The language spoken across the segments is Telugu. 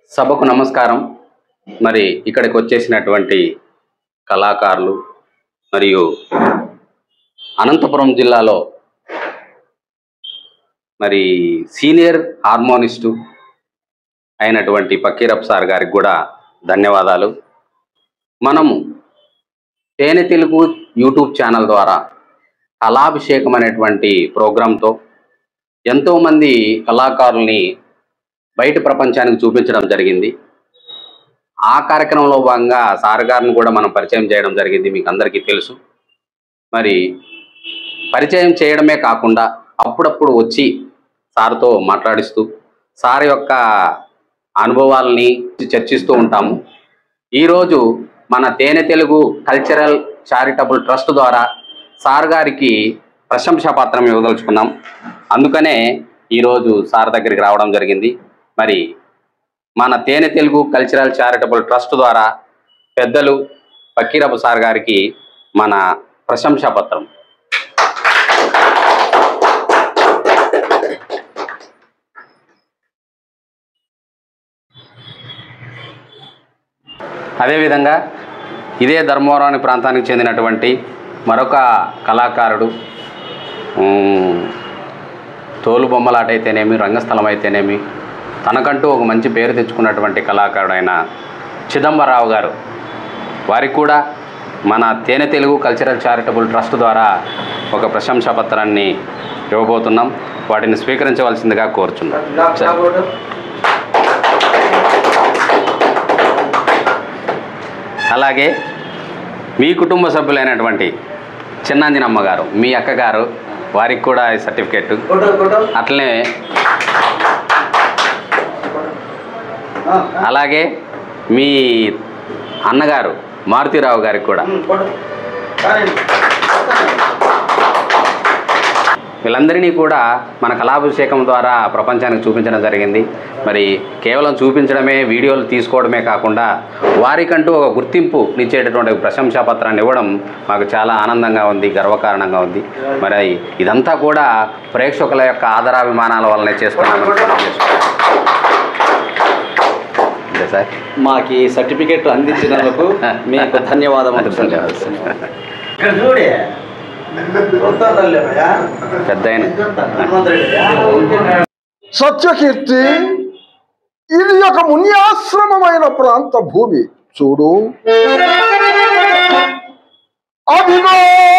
సభకు నమస్కారం. మరి ఇక్కడికి వచ్చేసినటువంటి కళాకారులు మరియు అనంతపురం జిల్లాలో మరి సీనియర్ హార్మోనిస్టు అయినటువంటి పకీరప్ప సార్ గారికి కూడా ధన్యవాదాలు. మనము తేనె తెలుగు యూట్యూబ్ ఛానల్ ద్వారా కళాభిషేకం అనేటువంటి ప్రోగ్రాంతో ఎంతోమంది కళాకారుల్ని బయట ప్రపంచానికి చూపించడం జరిగింది. ఆ కార్యక్రమంలో భాగంగా సార్ గారిని కూడా మనం పరిచయం చేయడం జరిగింది. మీకు అందరికీ తెలుసు. మరి పరిచయం చేయడమే కాకుండా అప్పుడప్పుడు వచ్చి సార్తో మాట్లాడిస్తూ సార్ యొక్క అనుభవాలని చర్చిస్తూ ఉంటాము. ఈరోజు మన తేనె తెలుగు కల్చరల్ చారిటబుల్ ట్రస్ట్ ద్వారా సార్ గారికి ప్రశంసా పత్రం ఇవ్వదలుచుకున్నాం. అందుకనే ఈరోజు సార్ దగ్గరికి రావడం జరిగింది. మరి మన తేనె తెలుగు కల్చరల్ చారిటబుల్ ట్రస్ట్ ద్వారా పెద్దలు పకీరప్ప సార్ గారికి మన ప్రశంసా పత్రం. అదేవిధంగా ఇదే ధర్మవరం ప్రాంతానికి చెందినటువంటి మరొక కళాకారుడు, తోలుబొమ్మలాట అయితేనేమి, రంగస్థలం అయితేనేమి, తనకంటూ ఒక మంచి పేరు తెచ్చుకున్నటువంటి కళాకారుడైన చిదంబరరావు గారు, వారికి కూడా మన తేనె తెలుగు కల్చరల్ చారిటబుల్ ట్రస్ట్ ద్వారా ఒక ప్రశంసా పత్రాన్ని ఇవ్వబోతున్నాం. వాటిని స్వీకరించవలసిందిగా కోరుచున్నాం. అలాగే మీ కుటుంబ సభ్యులైనటువంటి చిన్నంజనమ్మ గారు, మీ అక్కగారు, వారికి కూడా ఈ సర్టిఫికెట్. అట్లనే అలాగే మీ అన్నగారు మారుతిరావు గారికి కూడా. వీళ్ళందరినీ కూడా మన కళాభిషేకం ద్వారా ప్రపంచానికి చూపించడం జరిగింది. మరి కేవలం చూపించడమే, వీడియోలు తీసుకోవడమే కాకుండా వారికంటూ ఒక గుర్తింపు ఇచ్చేటటువంటి ప్రశంసా పత్రాన్ని ఇవ్వడం మాకు చాలా ఆనందంగా ఉంది, గర్వకారణంగా ఉంది. మరి ఇదంతా కూడా ప్రేక్షకుల యొక్క ఆదరాభిమానాల వల్లనే చేసుకున్నామని సార్. మాకు ఈ సర్టిఫికేట్ అందించినందుకు మీకు ధన్యవాదాలు. సత్యకీర్తి, ఇది ఒక మున్యాశ్రమమైన ప్రాంత భూమి. చూడు, అదిగో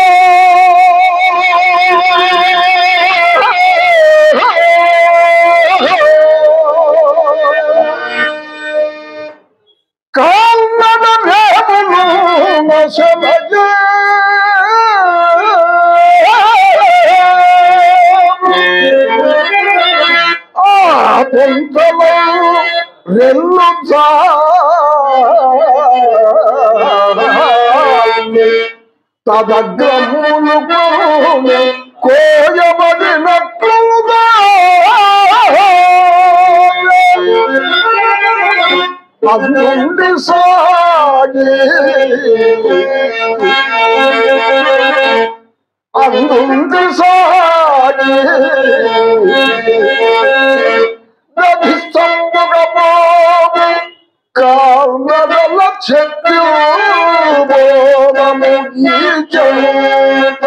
కాల్నడ రేములు నశమజే పొంతలో రెల్లు తదగ్రములు కోయబడినట్లుగా అందుండి సాగి అందుండి సాగి నభిస్తంభుగమోము కాల్నడల చెట్టు ఈ చెంత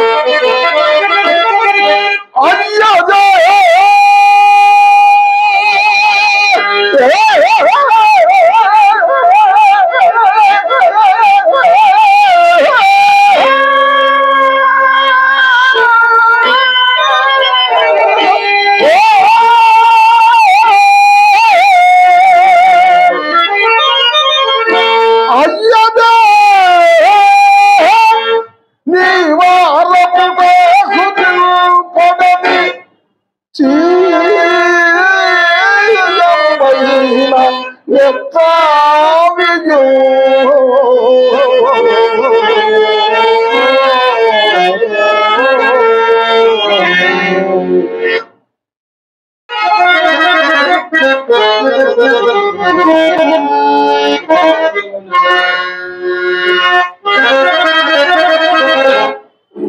అయ్యదే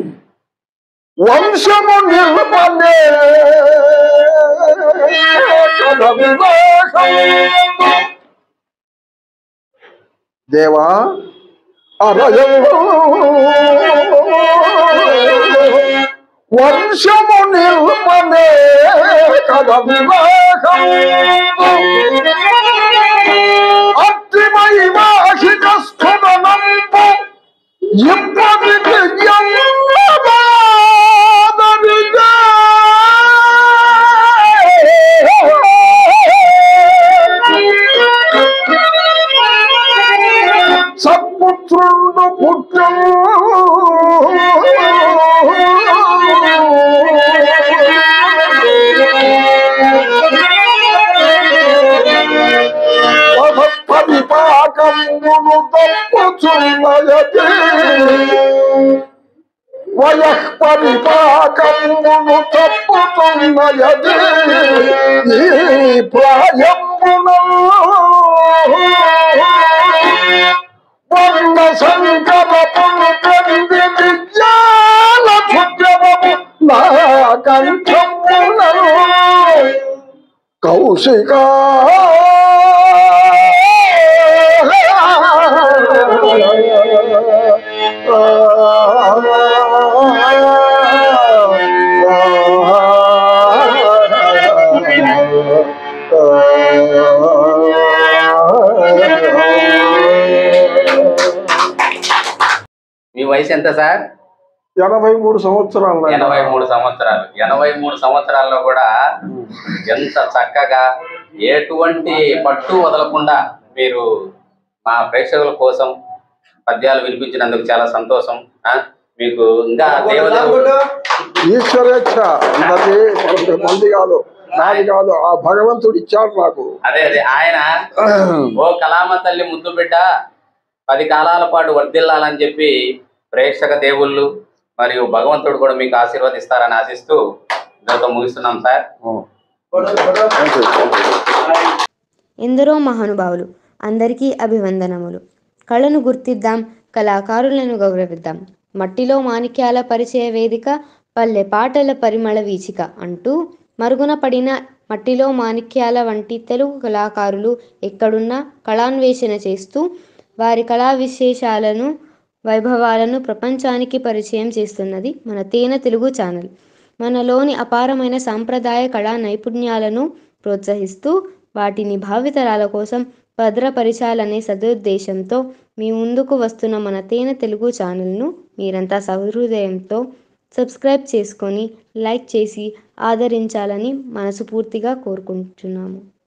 వంశము నిల్పనే కథ వివేకం దేవా అరయము వంశము నిల్పనే కథ వివేకం అత్రిమై వాహిక స్ఫురణంపు ఇప్పటికి సత్పుత్రుడు పుట్టు పరిపాకమును తప్పుచున్నయతి వయఃపరిపాకమును తప్పుచున్నయతి ఈ ప్రాయమును వర్ణ సంకల్పము కంది విద్యాల క్షుద్రము నా కంఠమునను కౌశికా మీ వయసు ఎంత సార్? 83 సంవత్సరాలు. 83 సంవత్సరాలు. 83 సంవత్సరాల్లో కూడా ఎంత చక్కగా ఎటువంటి పట్టు వదలకుండా మీరు మా ప్రేక్షకుల కోసం పద్యాలు వినిపించినందుకు చాలా సంతోషం. మీకు ఇంకా దేవదేవుడు ఈశ్వరేచ్ఛ అందరిది, మంది కాదు, నాది కాదు, ఆ భగవంతుడు ఇచ్చాడు నాకు. అదే ఆయన ఓ కళామ తల్లి ముద్దు బిడ్డ 10 కాలాల పాటు వర్ధిల్లాలని చెప్పి ప్రేక్షక దేవుళ్ళు మరియు భగవంతుడు కూడా మీకు ఆశీర్వదిస్తారని ఆశిస్తూ దీంతో ముగిస్తున్నాం సార్. ఎందరో మహానుభావులు, అందరికీ అభివందనములు. కళను గుర్తిద్దాం, కళాకారులను గౌరవిద్దాం. మట్టిలో మాణిక్యాల పరిచయ వేదిక, పల్లె పాటల పరిమళ వీచిక అంటూ మరుగున పడిన మట్టిలో మాణిక్యాల వంటి తెలుగు కళాకారులు ఎక్కడున్నా కళాన్వేషణ చేస్తూ వారి కళా విశేషాలను వైభవాలను ప్రపంచానికి పరిచయం చేస్తున్నది మన తేనె తెలుగు ఛానల్. మనలోని అపారమైన సాంప్రదాయ కళా నైపుణ్యాలను ప్రోత్సహిస్తూ వాటిని భావితరాల కోసం భద్రపరచాలనే సదుద్దేశంతో మీ ముందుకు వస్తున్న మన తేనె తెలుగు ఛానల్ను మీరంతా సహృదయంతో సబ్స్క్రైబ్ చేసుకొని లైక్ చేసి ఆదరించాలని మనస్ఫూర్తిగా కోరుకుంటున్నాము.